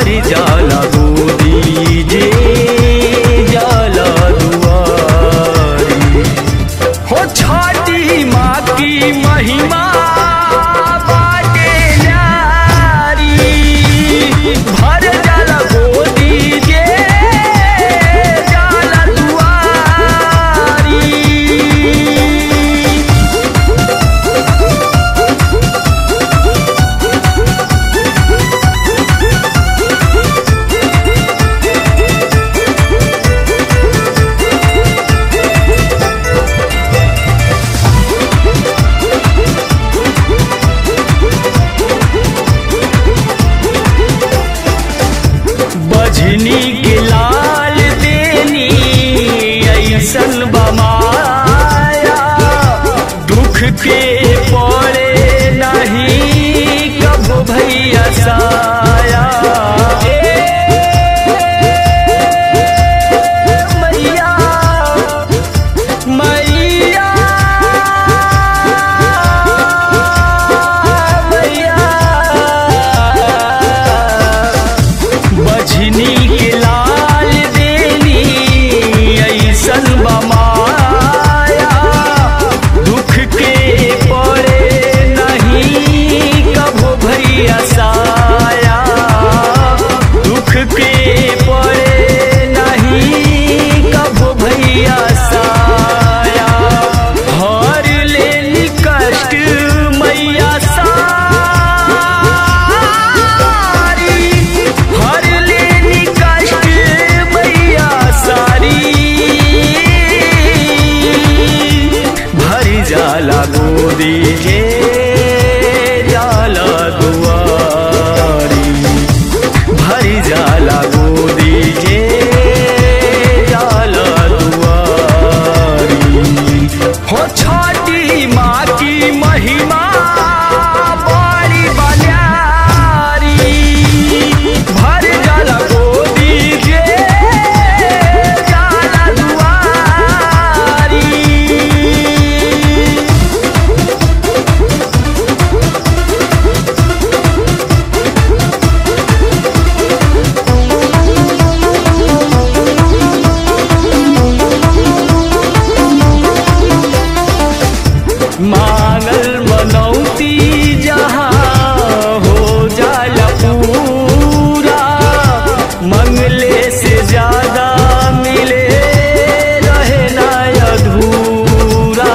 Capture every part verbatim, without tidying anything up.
भरी जाला गोदी जे जाला दुआरी। हो छठी माँ की महिमा बाटे न्यारी, भर जाला गोदी जे जाला दुआरी। बजनी के लाल देनी ऐसन बमाया, दुख के पड़े नहीं कबो भैया साया। मैया मैया मैया बजनी के लाल देनी ऐसन बमाया, दुख के पड़े नहीं कबो भैया साया। दुख के पड़े नहीं कबो भैया साया। हर लेनी कष्ट मैया सारी, हर लेनी कष्ट मैया सारी। भरी जाला गोदी जे जाला दुआरी, भरी जाला गोदी जे जाला दुआरी। हो छठी माँ की महिमा बड़ी बलियारी, भर जाला गोदी जे जाला दुआरी। मांगल मनौती जहाँ हो जाला पूरा, मंगले से ज्यादा मिले रहे ना अधूरा।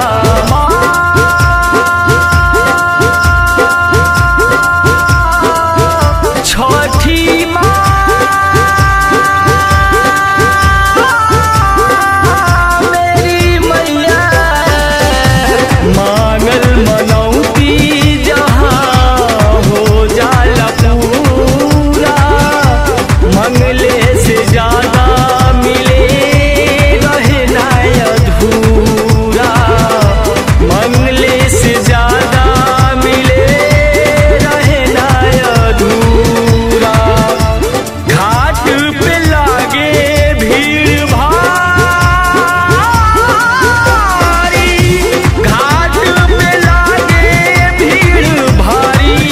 छठी माँ मेरी मैया, मांगल मनौती जहाँ हो जाला पूरा, मंगले से ज्यादा मिले रहे ना अधूरा। मंगले से ज्यादा मिले रहे ना अधूरा। घाट पे लागे भीड़ भारी, घाट पे लागे भीड़ भारी।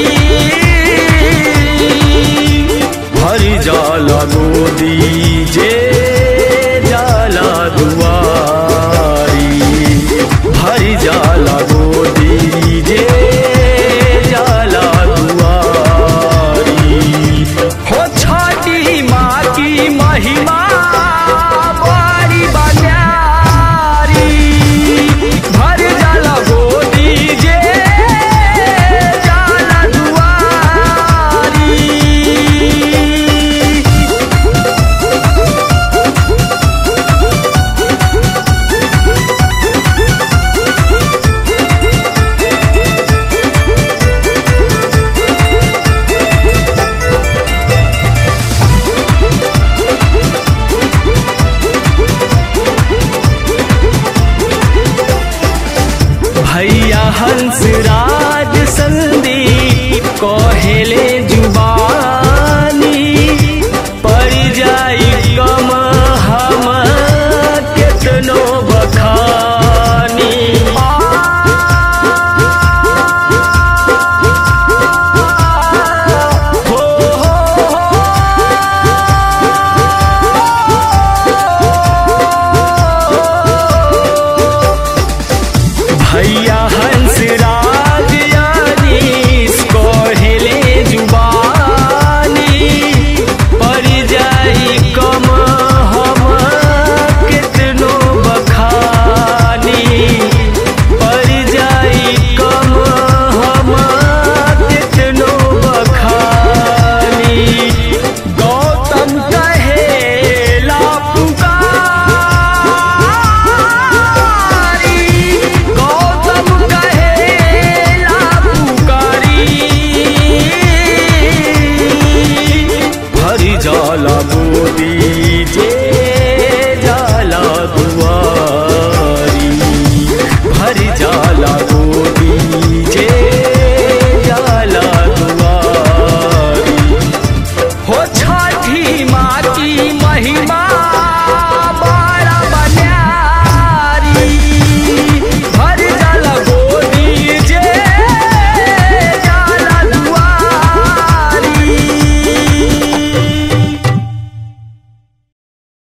भरी जाला गोदी जे जाला दुआरी, भरी जाला गोदी जे जाला दुआरी। हो छठी माँ की महिमा बड़ी बलियारी, भर जाला गोदी जे जाला दुआरी। बल बुद्धि